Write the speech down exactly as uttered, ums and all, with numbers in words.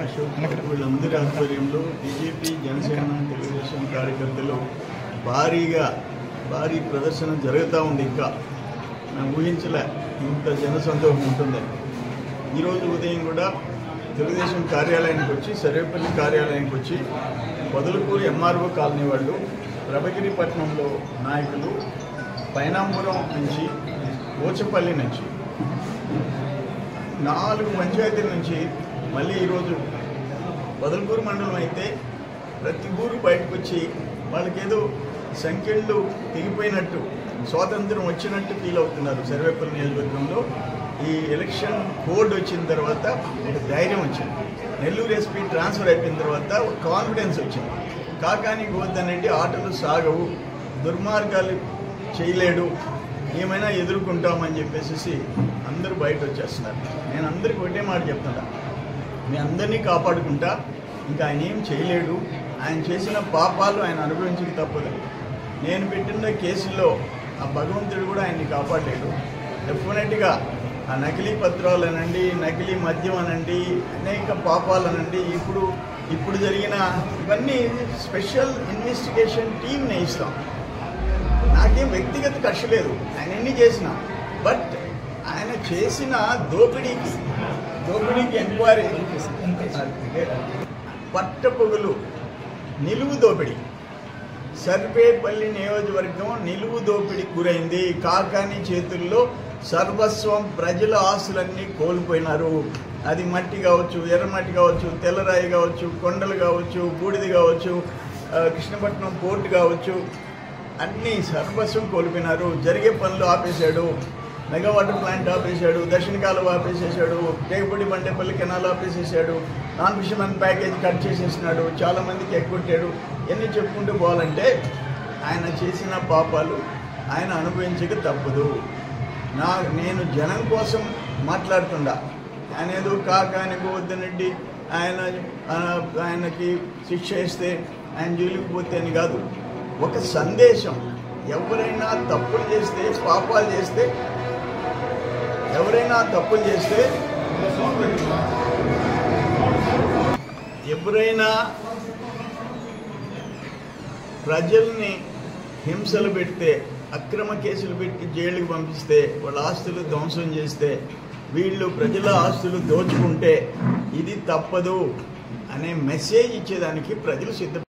అశోక్ వీళ్ళందరి ఆధ్వర్యంలో బీజేపీ జనసేన తెలుగుదేశం కార్యకర్తలు భారీగా భారీ ప్రదర్శన జరుగుతూ ఉంది. ఇంకా మేము ఊహించలే ఇంత జనసందోహం ఉంటుందని. ఈరోజు ఉదయం కూడా తెలుగుదేశం కార్యాలయానికి వచ్చి సర్వేపల్లి కార్యాలయానికి వచ్చి పొదలకూరు ఎంఆర్ఓ కాలనీ వాళ్ళు, ప్రభగిరిపట్నంలో నాయకులు, పైనాంపురం నుంచి, ఓచపల్లి నుంచి, నాలుగు పంచాయతీల నుంచి మళ్ళీ ఈరోజు పొదలకూరు మండలం అయితే ప్రతి ఊరు బయటకు వచ్చి వాళ్ళకేదో సంఖ్యలు తెగిపోయినట్టు, స్వాతంత్రం వచ్చినట్టు ఫీల్ అవుతున్నారు. సర్వేపల్లి నియోజకవర్గంలో ఈ ఎలక్షన్ కోడ్ వచ్చిన తర్వాత ఒక ధైర్యం వచ్చింది. నెల్లూరు ఎస్పీ ట్రాన్స్ఫర్ అయిపోయిన తర్వాత ఒక కాన్ఫిడెన్స్ వచ్చింది. కాకాని గోవర్ధన్ రెడ్డి ఆటలు సాగవు, దుర్మార్గాలు చేయలేడు, ఏమైనా ఎదుర్కొంటామని చెప్పేసి అందరూ బయట వచ్చేస్తున్నారు. నేను అందరికీ ఒకటే మాట చెప్తున్నా, మీ అందరినీ కాపాడుకుంటా, ఇంకా ఆయన ఏం చేయలేడు, ఆయన చేసిన పాపాలు ఆయన అనుభవించక తప్పదు. నేను పెట్టిన కేసుల్లో ఆ భగవంతుడు కూడా ఆయన్ని కాపాడలేడు. డెఫినెట్గా ఆ నకిలీ పత్రాలు అనండి, నకిలీ మద్యం అనండి, అనేక పాపాలు అనండి, ఇప్పుడు ఇప్పుడు జరిగిన ఇవన్నీ స్పెషల్ ఇన్వెస్టిగేషన్ టీమ్ నేయిస్తాం. నాకేం వ్యక్తిగత కక్ష లేదు, ఆయన ఎన్ని చేసినా. బట్ ఆయన చేసిన దోపిడీకి దోపిడీకి ఎంక్వైరీ, పట్టపొగులు నిలువు దోపిడీ, సర్వేపల్లి నియోజకవర్గం నిలువు దోపిడీకి గురైంది. కాకాని చేతుల్లో సర్వస్వం, ప్రజల ఆస్తులన్నీ కోల్పోయినారు. అది మట్టి కావచ్చు, ఎర్రమట్టి కావచ్చు, తెల్లరాయి కావచ్చు, కొండలు కావచ్చు, బూడిది కావచ్చు, కృష్ణపట్నం పోర్టు కావచ్చు, అన్నీ సర్వస్వం కోల్పోయినారు. జరిగే పనులు ఆపేశాడు, మెగా వాటర్ ప్లాంట్ ఆపేశాడు, దక్షిణ కాలువ ఆపేసేసాడు, టేగుపూడి బండేపల్లి కెనాల్ ఆపేసేసాడు, నాన్ ఫిషర్మెన్ ప్యాకేజ్ కట్ చేసేసినాడు, చాలామందికి ఎగ్గొట్టాడు. ఎన్ని చెప్పుకుంటూ పోవాలంటే ఆయన చేసిన పాపాలు ఆయన అనుభవించక తప్పదు. నా నేను జనం కోసం మాట్లాడుతుండా, ఆయన ఏదో కాకాని గోవర్ధన్ రెడ్డి ఆయన ఆయనకి శిక్ష ఇస్తే ఆయన జైలుకి పోతే అని కాదు. ఒక సందేశం, ఎవరైనా తప్పులు చేస్తే, పాపాలు చేస్తే, ఎవరైనా తప్పులు చేస్తే, ఎవరైనా ప్రజల్ని హింసలు పెడితే, అక్రమ కేసులు పెట్టి జైలుకి పంపిస్తే, వాళ్ళ ఆస్తులు ధ్వంసం చేస్తే, వీళ్ళు ప్రజల ఆస్తులు దోచుకుంటే ఇది తప్పదు అనే మెసేజ్ ఇచ్చేదానికి ప్రజలు సిద్ధ